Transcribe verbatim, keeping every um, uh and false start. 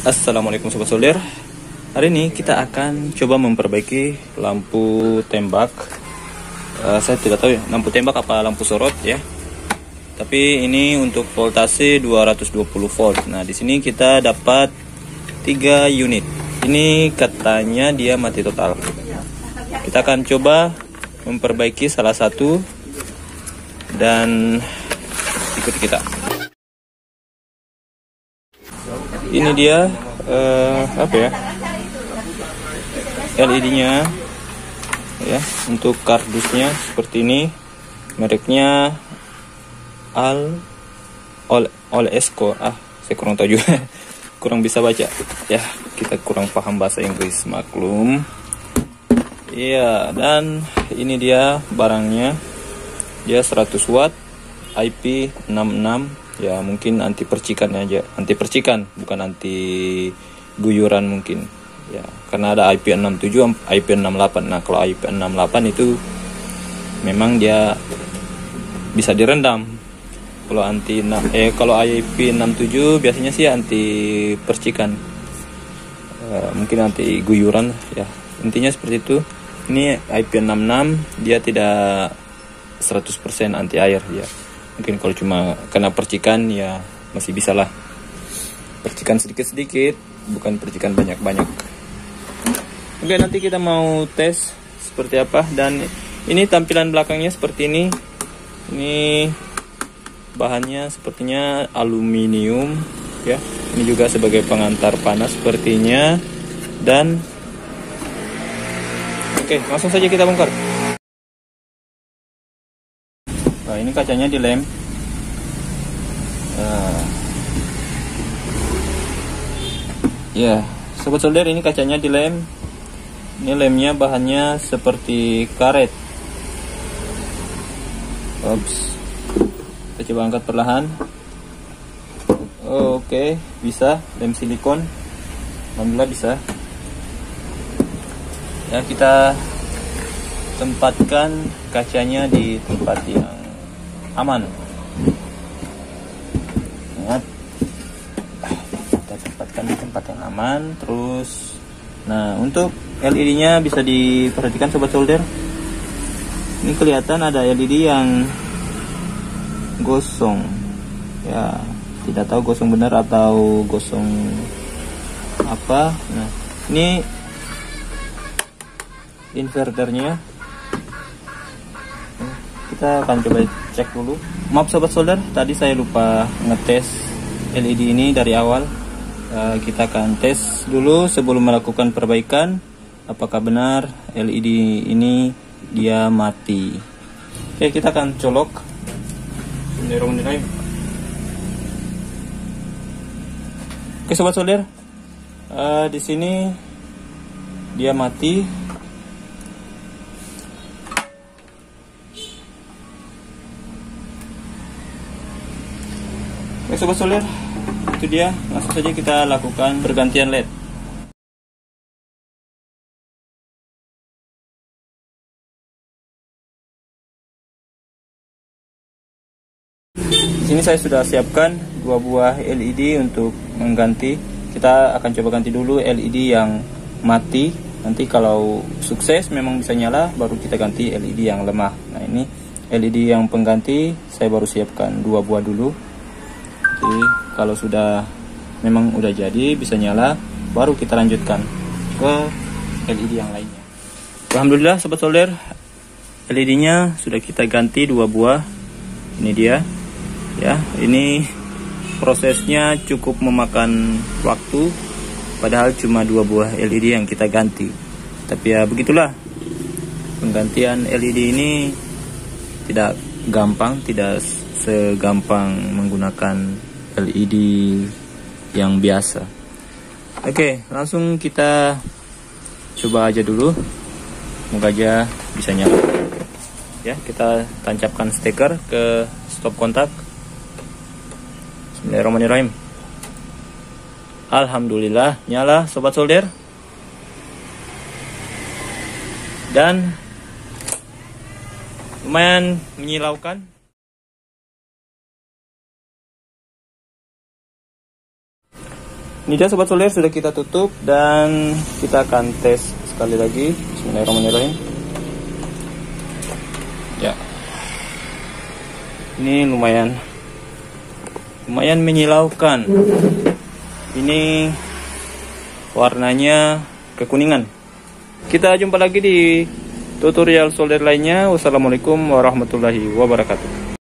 Assalamualaikum sobat solder. Hari ini kita akan coba memperbaiki lampu tembak. uh, Saya tidak tahu ya lampu tembak apa lampu sorot ya. Tapi ini untuk voltase dua ratus dua puluh volt. Nah di sini kita dapat tiga unit. Ini katanya dia mati total. Kita akan coba memperbaiki salah satu dan ikuti kita. Ini dia uh, apa ya L E D-nya ya, untuk kardusnya seperti ini, mereknya Al Ol Olesco. Ah, saya kurang tahu juga, kurang bisa baca ya, kita kurang paham bahasa Inggris, maklum. Iya, dan ini dia barangnya, dia seratus watt, I P enam puluh enam. Ya mungkin anti percikan aja, anti percikan bukan anti guyuran mungkin ya, karena ada I P enam puluh tujuh, I P enam puluh delapan. Nah kalau I P enam puluh delapan itu memang dia bisa direndam. Kalau anti eh kalau I P enam puluh tujuh biasanya sih anti percikan, eh, mungkin anti guyuran ya, intinya seperti itu. Ini I P enam puluh enam, dia tidak seratus persen anti air ya. Mungkin kalau cuma kena percikan ya masih bisa lah, percikan sedikit-sedikit, bukan percikan banyak-banyak. Oke, nanti kita mau tes seperti apa. Dan ini tampilan belakangnya seperti ini. Ini bahannya sepertinya aluminium ya. Ini juga sebagai pengantar panas sepertinya. Dan oke, langsung saja kita bongkar. Nah, ini kacanya dilem. Nah, ya, sobat solder, ini kacanya dilem. Ini lemnya bahannya seperti karet. Ops. Kita coba angkat perlahan. Oh, oke, okay. Bisa, lem silikon. Alhamdulillah bisa. Ya, kita tempatkan kacanya di tempat yang aman. Ingat, kita tempatkan di tempat yang aman. Terus, nah untuk L E D-nya bisa diperhatikan sobat solder. Ini kelihatan ada L E D yang gosong. Ya, tidak tahu gosong benar atau gosong apa. Nah, ini inverternya. Kita akan coba cek dulu. Maaf sobat solder, tadi saya lupa ngetes L E D ini dari awal. uh, Kita akan tes dulu sebelum melakukan perbaikan, apakah benar L E D ini dia mati. Oke, kita akan colok. Oke sobat solder, uh, di sini dia mati. Oke sobat solder, itu dia. Langsung saja kita lakukan pergantian L E D. Di sini saya sudah siapkan dua buah L E D untuk mengganti. Kita akan coba ganti dulu L E D yang mati. Nanti kalau sukses memang bisa nyala, baru kita ganti L E D yang lemah. Nah ini L E D yang pengganti saya baru siapkan dua buah dulu. Jadi kalau sudah memang udah jadi bisa nyala, baru kita lanjutkan ke L E D yang lainnya. Alhamdulillah sobat solder, L E D-nya sudah kita ganti dua buah. Ini dia. Ya, ini prosesnya cukup memakan waktu, padahal cuma dua buah L E D yang kita ganti. Tapi ya begitulah, penggantian L E D ini tidak gampang, tidak segampang menggunakan L E D yang biasa. Oke, langsung kita coba aja dulu, semoga aja bisa nyala. Ya, kita tancapkan steker ke stop kontak. Bismillahirrahmanirrahim. Alhamdulillah nyala sobat solder. Dan lumayan menyilaukan. Ini dia sobat solder, sudah kita tutup dan kita akan tes sekali lagi. Bismillahirrahmanirrahim. Ya, ini lumayan lumayan menyilaukan. Ini warnanya kekuningan. Kita jumpa lagi di tutorial solder lainnya. Wassalamualaikum warahmatullahi wabarakatuh.